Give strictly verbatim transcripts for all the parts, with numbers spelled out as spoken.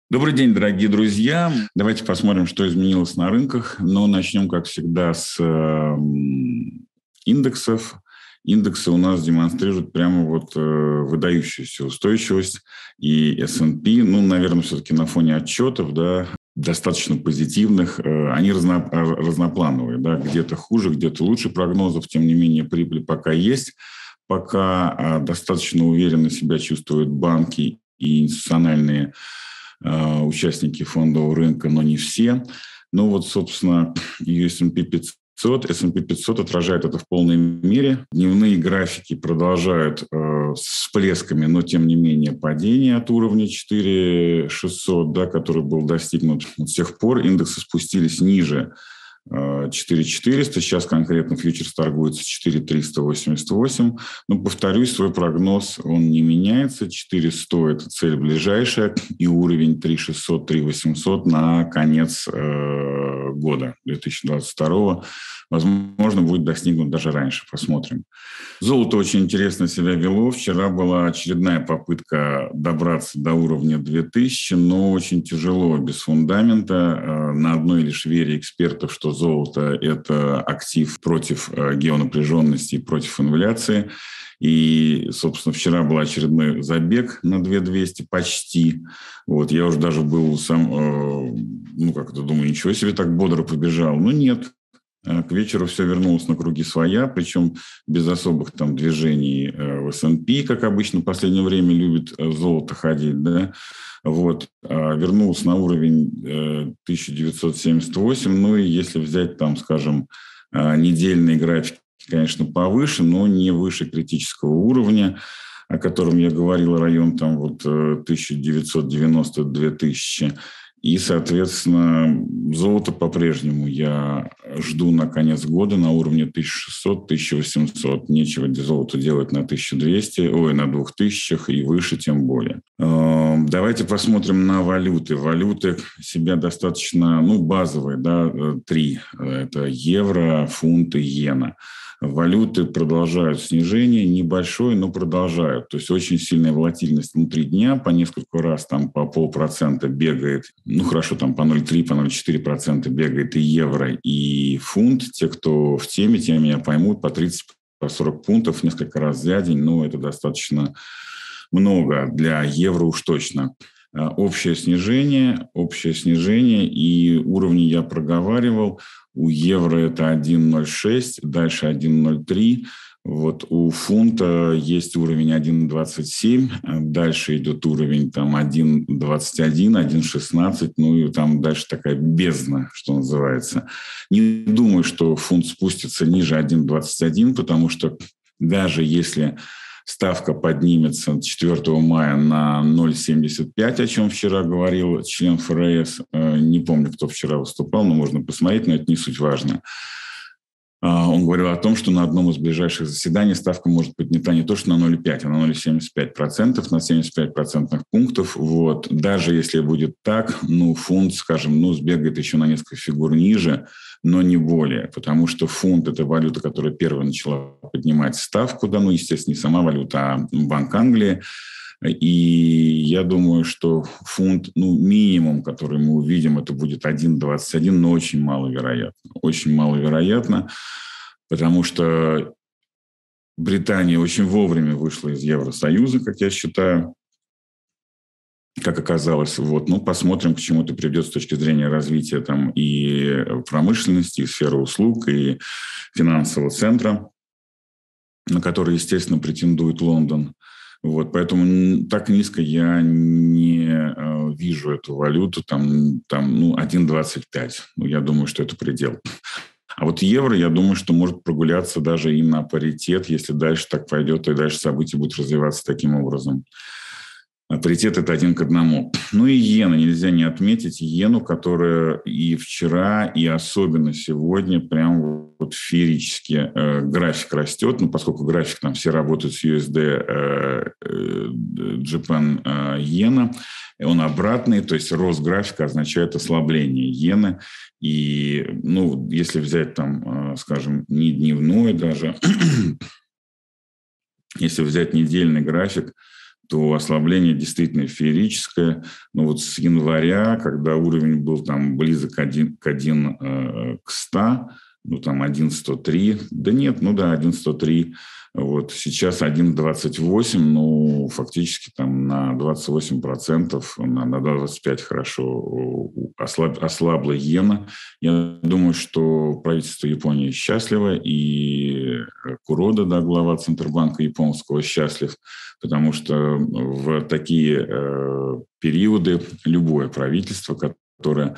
Добрый день, дорогие друзья. Давайте посмотрим, что изменилось на рынках. Но начнем, как всегда, с э, индексов. Индексы у нас демонстрируют прямо вот э, выдающуюся устойчивость. И эс энд пи, ну, наверное, все-таки на фоне отчетов, да, достаточно позитивных. Э, они разно, разноплановые, да, где-то хуже, где-то лучше прогнозов. Тем не менее, прибыль пока есть. Пока э, достаточно уверенно себя чувствуют банки и институциональные участники фондового рынка, но не все. Ну вот, собственно, эс энд пи пятьсот. эс энд пи пятьсот отражает это в полной мере. Дневные графики продолжают э, с всплесками, но тем не менее падение от уровня четыре тысячи шестьсот, да, который был достигнут. С тех пор индексы спустились ниже четыре тысячи четыреста, сейчас конкретно фьючерс торгуется четыре тысячи триста восемьдесят восемь. Но, повторюсь, свой прогноз, он не меняется. четыре тысячи сто – это цель ближайшая, и уровень три тысячи шестьсот - три тысячи восемьсот на конец э, года две тысячи двадцать второго. Возможно, будет достигнут даже раньше. Посмотрим. Золото очень интересно себя вело. Вчера была очередная попытка добраться до уровня две тысячи, но очень тяжело, без фундамента. На одной лишь вере экспертов, что золото – это актив против геонапряженности и против инфляции. И, собственно, вчера был очередной забег на две тысячи двести почти. Вот, я уже даже был сам, ну, как-то думаю, ничего себе, так бодро побежал. Но нет. К вечеру все вернулось на круги своя, причем без особых там движений в эс энд пи, как обычно в последнее время любит золото ходить, да, вот, вернулось на уровень тысяча девятьсот семьдесят восемь, ну и если взять там, скажем, недельные графики, конечно, повыше, но не выше критического уровня, о котором я говорил, район там вот тысяча девятьсот девяносто - две тысячи. И, соответственно, золото по-прежнему я жду на конец года на уровне тысяча шестьсот - тысяча восемьсот. Нечего золото делать на тысяча двести, ой, на двух тысячах и выше тем более. Давайте посмотрим на валюты. Валюты себя достаточно, ну, базовые, да, три. Это евро, фунт и иена. Валюты продолжают снижение, небольшое, но продолжают. То есть очень сильная волатильность внутри дня, по несколько раз там по полпроцента бегает, ну хорошо, там по ноль целых три - по ноль целых четыре процента бегает и евро, и фунт. Те, кто в теме, те меня поймут, по тридцать - по сорок пунктов несколько раз за день, но это достаточно много для евро уж точно. Общее снижение, общее снижение, и уровни я проговаривал. У евро это один целых ноль шесть, дальше один целых ноль три. Вот у фунта есть уровень один целых двадцать семь, дальше идет уровень там один целых двадцать один, один целых шестнадцать, ну и там дальше такая бездна, что называется. Не думаю, что фунт спустится ниже один целых двадцать один, потому что даже если ставка поднимется четвёртого мая на ноль целых семьдесят пять, о чем вчера говорил член эф эр эс. Не помню, кто вчера выступал, но можно посмотреть, но это не суть важно. Он говорил о том, что на одном из ближайших заседаний ставка может поднята не то что на ноль целых пять, а на ноль целых семьдесят пять процентов, на семьдесят пять процентных пунктов. Вот. Даже если будет так, ну, фунт, скажем, ну, сбегает еще на несколько фигур ниже, но не более, потому что фунт – это валюта, которая первая начала поднимать ставку, да, ну, естественно, не сама валюта, а Банк Англии. И я думаю, что фунт, ну, минимум, который мы увидим, это будет один целых двадцать один, но очень маловероятно. Очень маловероятно, потому что Британия очень вовремя вышла из Евросоюза, как я считаю, как оказалось. Вот. Ну, посмотрим, к чему это приведет с точки зрения развития там и промышленности, и сферы услуг, и финансового центра, на который, естественно, претендует Лондон. Вот, поэтому так низко я не э, вижу эту валюту, там, там ну, один целых двадцать пять. Ну, я думаю, что это предел. А вот евро, я думаю, что может прогуляться даже и на паритет, если дальше так пойдет, и дальше события будут развиваться таким образом. Паритет – это один к одному. Ну и иена. Нельзя не отметить иену, которая и вчера, и особенно сегодня прям вот феерически э, график растет. Ну, поскольку график там все работают с ю эс ди э, э, Japan э, иена, он обратный, то есть рост графика означает ослабление иены. И, ну, если взять там, э, скажем, не дневной даже, если взять недельный график, то ослабление действительно феерическое. Но вот с января, когда уровень был там близок к один к, один, э, к ста, ну там один сто три, да нет, ну да, один сто три, вот сейчас один двадцать восемь, ну фактически там на двадцать восемь процентов, на, на двадцать пять процентов хорошо ослаб, ослабла иена. Я думаю, что правительство Японии счастливо, и Курода, да, глава Центробанка японского, счастлив, потому что в такие э, периоды любое правительство, которое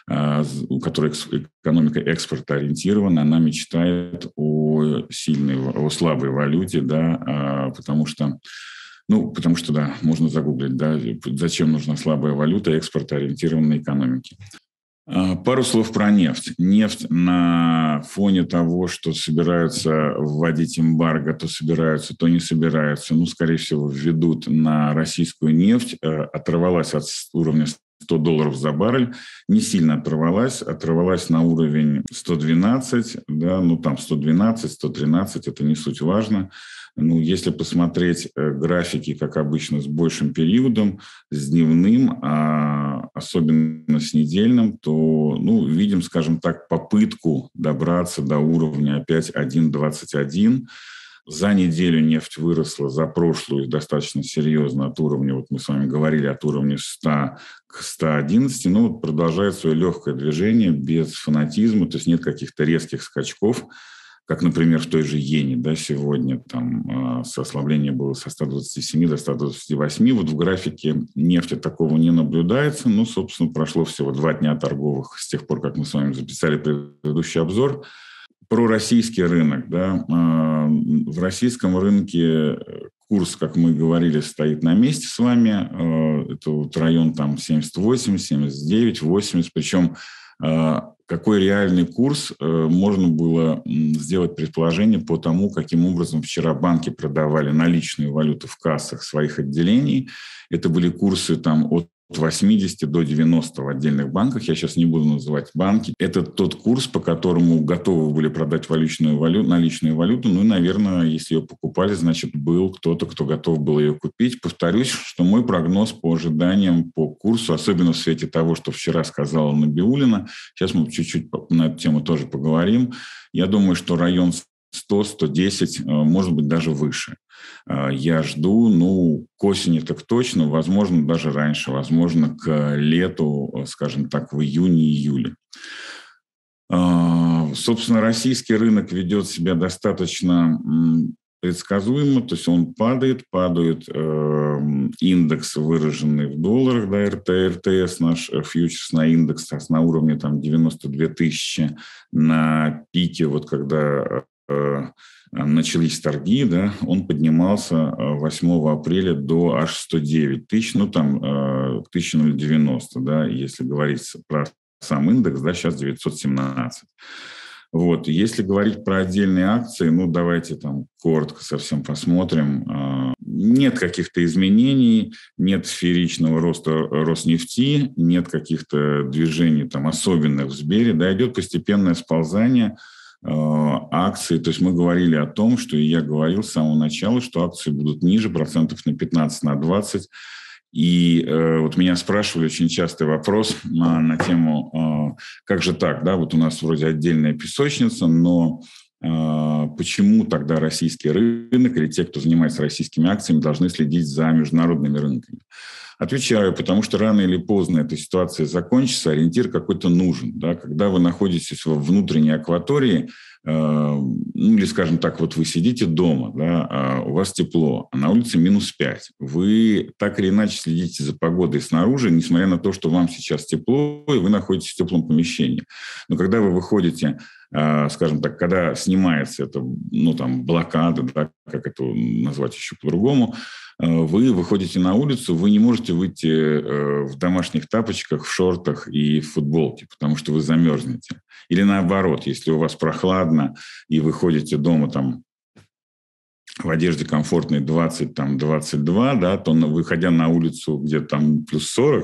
у которой экономика экспорта ориентирована, она мечтает о сильной, о слабой валюте, да, потому что, ну, потому что, да, можно загуглить, да, зачем нужна слабая валюта экспортоориентированной экономики. Пару слов про нефть. Нефть на фоне того, что собираются вводить эмбарго, то собираются, то не собираются, ну, скорее всего, введут на российскую нефть, оторвалась от уровня сто долларов за баррель, не сильно оторвалась, оторвалась на уровень сто двенадцать, да, ну там сто двенадцать, сто тринадцать, это не суть важно. Ну, если посмотреть графики, как обычно, с большим периодом, с дневным, а особенно с недельным, то, ну, видим, скажем так, попытку добраться до уровня опять один двадцать один. За неделю нефть выросла, за прошлую достаточно серьезно от уровня, вот мы с вами говорили, от уровня ста к ста одиннадцати, ну, вот продолжает свое легкое движение без фанатизма, то есть нет каких-то резких скачков, как, например, в той же иене, да, сегодня там э, с ослаблением было со ста двадцати семи до ста двадцати восьми, вот в графике нефти такого не наблюдается, ну, собственно, прошло всего два дня торговых с тех пор, как мы с вами записали предыдущий обзор. Про российский рынок, да, в российском рынке курс, как мы говорили, стоит на месте с вами, это вот район там семьдесят восемь, семьдесят девять, восемьдесят, причем какой реальный курс, можно было сделать предположение по тому, каким образом вчера банки продавали наличную валюту в кассах своих отделений. Это были курсы там от восьмидесяти до девяноста в отдельных банках. Я сейчас не буду называть банки. Это тот курс, по которому готовы были продать валютную валюту, наличную валюту. Ну и, наверное, если ее покупали, значит, был кто-то, кто готов был ее купить. Повторюсь, что мой прогноз по ожиданиям по курсу, особенно в свете того, что вчера сказала Набиуллина, сейчас мы чуть-чуть на эту тему тоже поговорим. Я думаю, что район сто - сто десять, может быть, даже выше. Я жду, ну, к осени так точно, возможно, даже раньше, возможно, к лету, скажем так, в июне-июле. Собственно, российский рынок ведет себя достаточно предсказуемо, то есть он падает, падает э, индекс, выраженный в долларах, да, эр тэ, эр тэ эс, наш фьючерсный индекс на уровне там девяносто две тысячи на пике, вот когда э, начались торги, да, он поднимался восьмого апреля до аж сто девять тысяч, ну там э, тысяча девяносто, да, если говорить про сам индекс, да, сейчас девятьсот семнадцать. Вот. Если говорить про отдельные акции, ну, давайте там коротко совсем посмотрим. Нет каких-то изменений, нет сферичного роста Роснефти, нет каких-то движений там особенных в Сбере, да, идет постепенное сползание акций. То есть мы говорили о том, что и я говорил с самого начала, что акции будут ниже, процентов на пятнадцать, на двадцать. И э, вот меня спрашивали очень частый вопрос на, на тему, э, как же так, да, вот у нас вроде отдельная песочница, но э, почему тогда российский рынок или те, кто занимается российскими акциями, должны следить за международными рынками? Отвечаю, потому что рано или поздно эта ситуация закончится, ориентир какой-то нужен. Да? Когда вы находитесь во внутренней акватории, э, ну или, скажем так, вот вы сидите дома, да, а у вас тепло, а на улице минус пять. Вы так или иначе следите за погодой снаружи, несмотря на то, что вам сейчас тепло, и вы находитесь в теплом помещении. Но когда вы выходите, э, скажем так, когда снимается эта, ну, там, блокада, да, как это назвать еще по-другому, вы выходите на улицу, вы не можете выйти в домашних тапочках, в шортах и в футболке, потому что вы замерзнете. Или наоборот, если у вас прохладно, и вы ходите дома там в одежде комфортной двадцать, там, двадцать два, да, то выходя на улицу, где там плюс сорок,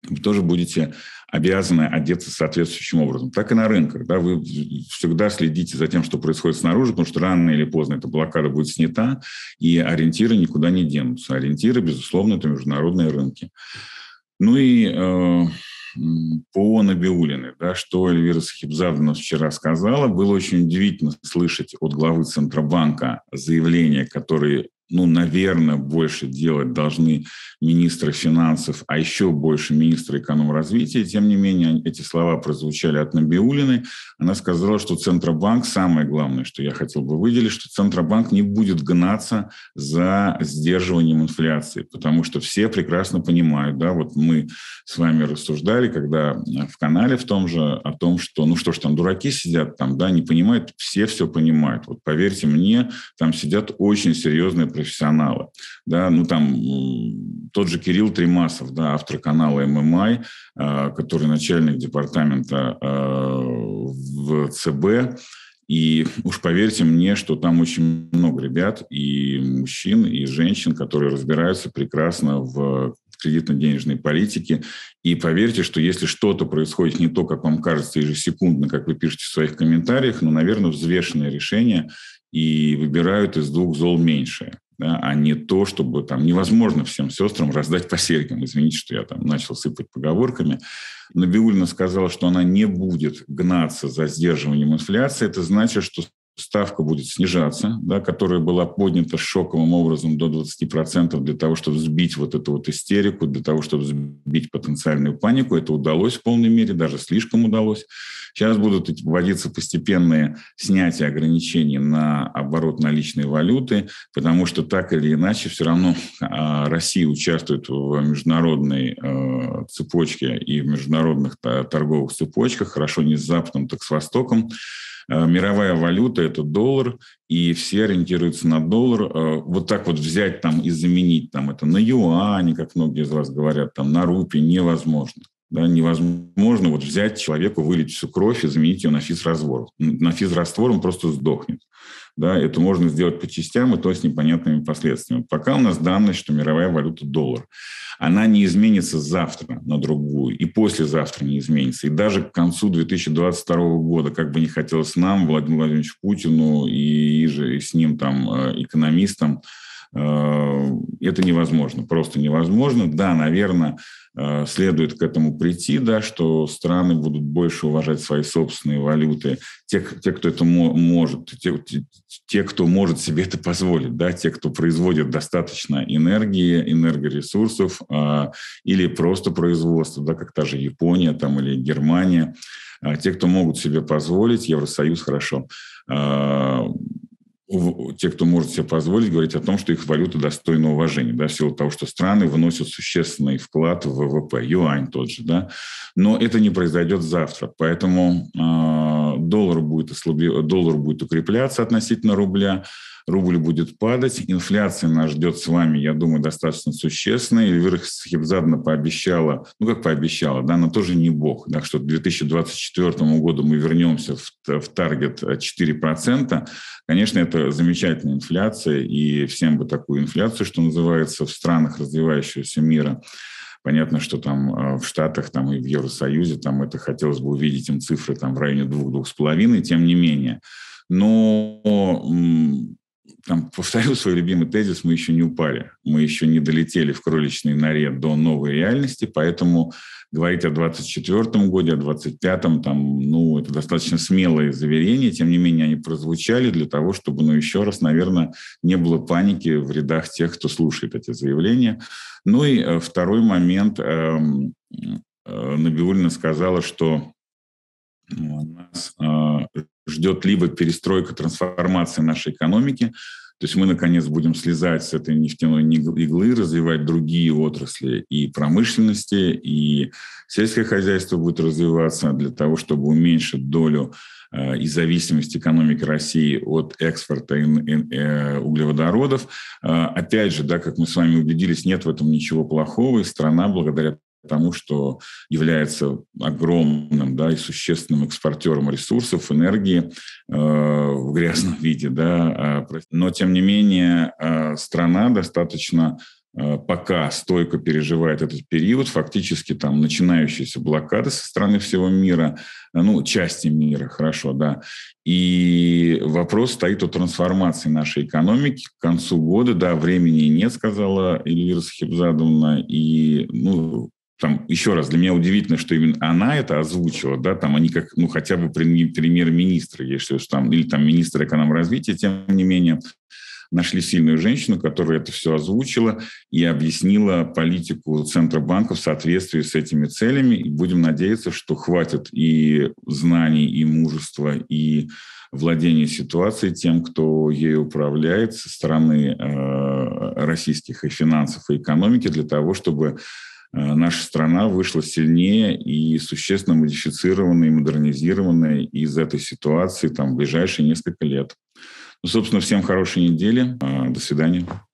вы тоже будете обязаны одеться соответствующим образом. Так и на рынках. Да, вы всегда следите за тем, что происходит снаружи, потому что рано или поздно эта блокада будет снята, и ориентиры никуда не денутся. Ориентиры, безусловно, это международные рынки. Ну и э, по Набиуллиной, да, что Эльвира Сахибзадовна вчера сказала, было очень удивительно слышать от главы Центробанка заявления, которые, ну, наверное, больше делать должны министры финансов, а еще больше министры экономразвития. Тем не менее, эти слова прозвучали от Набиуллиной. Она сказала, что Центробанк, самое главное, что я хотел бы выделить, что Центробанк не будет гнаться за сдерживанием инфляции, потому что все прекрасно понимают, да, вот мы с вами рассуждали, когда в канале в том же, о том, что, ну что ж, там дураки сидят, там, да, не понимают, все все понимают. Вот поверьте мне, там сидят очень серьезные профессионалы, да, ну там тот же Кирилл Тремасов, да, автор канала эм эм ай, который начальник департамента в ЦБ, и уж поверьте мне, что там очень много ребят, и мужчин, и женщин, которые разбираются прекрасно в кредитно-денежной политике. И поверьте, что если что-то происходит не то, как вам кажется, ежесекундно, как вы пишете в своих комментариях, ну, наверное, взвешенное решение, и выбирают из двух зол меньшее. Да, а не то, чтобы там невозможно всем сестрам раздать по серьгам. Извините, что я там начал сыпать поговорками. Набиуллина сказала, что она не будет гнаться за сдерживанием инфляции. Это значит, что ставка будет снижаться, да, которая была поднята шоковым образом до двадцати процентов для того, чтобы сбить вот эту вот истерику, для того, чтобы сбить потенциальную панику. Это удалось в полной мере, даже слишком удалось. Сейчас будут вводиться постепенные снятия ограничений на оборот наличной валюты, потому что так или иначе все равно Россия участвует в международной цепочке и в международных торговых цепочках, хорошо не с Западом, так с Востоком. Мировая валюта – это доллар, и все ориентируются на доллар. Вот так вот взять там и заменить там это на юани, как многие из вас говорят, там на рупии невозможно. Да, невозможно вот взять человеку, вылить всю кровь и заменить ее на физраствор. На физраствор он просто сдохнет. Да, это можно сделать по частям, и то с непонятными последствиями. Пока у нас данность, что мировая валюта – доллар. Она не изменится завтра на другую, и послезавтра не изменится. И даже к концу две тысячи двадцать второго года, как бы не хотелось нам, Владимиру Владимировичу Путину и, и с ним там экономистам, это невозможно, просто невозможно. Да, наверное, следует к этому прийти, да, что страны будут больше уважать свои собственные валюты. Те, те кто это может, те, те, кто может себе это позволить, да, те, кто производит достаточно энергии, энергоресурсов а, или просто производства, да, как та же Япония там, или Германия. А, те, кто могут себе позволить, Евросоюз хорошо, а, те, кто может себе позволить говорить о том, что их валюта достойна уважения, да, в силу того, что страны выносят существенный вклад в вэ вэ пэ, юань тот же, да, но это не произойдет завтра, поэтому э, доллар будет ослабе... доллар будет укрепляться относительно рубля, рубль будет падать, инфляция нас ждет с вами, я думаю, достаточно существенная. Эльвира Сахибзадовна пообещала, ну как пообещала, да, она тоже не бог, да, что к две тысячи двадцать четвёртому году мы вернемся в, в таргет четыре процента. Конечно, это замечательная инфляция, и всем бы такую инфляцию, что называется, в странах развивающегося мира. Понятно, что там в Штатах там, и в Евросоюзе там это хотелось бы увидеть им цифры там, в районе двух-двух с половиной, тем не менее. Но там, повторю свой любимый тезис, мы еще не упали, мы еще не долетели в кроличной норе до новой реальности, поэтому говорить о двадцать четвёртом году, о двадцать пятом, там, ну, это достаточно смелые заверения, тем не менее они прозвучали для того, чтобы, ну, еще раз, наверное, не было паники в рядах тех, кто слушает эти заявления. Ну и второй момент, Набиуллина сказала, что нас ждет либо перестройка, трансформация нашей экономики, то есть мы, наконец, будем слезать с этой нефтяной иглы, развивать другие отрасли и промышленности, и сельское хозяйство будет развиваться для того, чтобы уменьшить долю и зависимость экономики России от экспорта углеводородов. Опять же, да, как мы с вами убедились, нет в этом ничего плохого, и страна, благодаря тому, что является огромным, да, и существенным экспортером ресурсов, энергии э, в грязном виде. Да, но, тем не менее, э, страна достаточно пока стойко переживает этот период, фактически там начинающиеся блокады со стороны всего мира, ну, части мира, хорошо, да. И вопрос стоит о трансформации нашей экономики к концу года. Да, времени нет, сказала Эльвира Сахибзадовна, и, ну, там, еще раз, для меня удивительно, что именно она это озвучила, да, там они как, ну, хотя бы премьер-министр, если что, там, или там министр экономразвития, тем не менее, нашли сильную женщину, которая это все озвучила и объяснила политику Центробанка в соответствии с этими целями. И будем надеяться, что хватит и знаний, и мужества, и владения ситуацией тем, кто ею управляет со стороны э, российских и финансов, и экономики, для того, чтобы наша страна вышла сильнее и существенно модифицированная и модернизированная из этой ситуации там, в ближайшие несколько лет. Ну, собственно, всем хорошей недели. До свидания.